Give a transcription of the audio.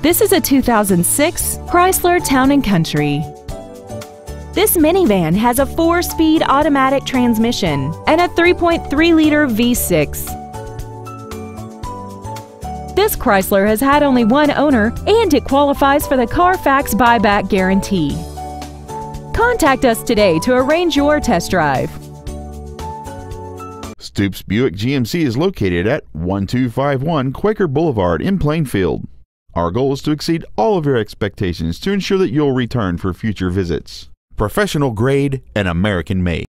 This is a 2006 Chrysler Town & Country. This minivan has a 4-speed automatic transmission and a 3.3-liter V6. This Chrysler has had only one owner and it qualifies for the Carfax buyback guarantee. Contact us today to arrange your test drive. Stoops Buick GMC is located at 1251 Quaker Blvd in Plainfield. Our goal is to exceed all of your expectations to ensure that you'll return for future visits. Professional grade and American made.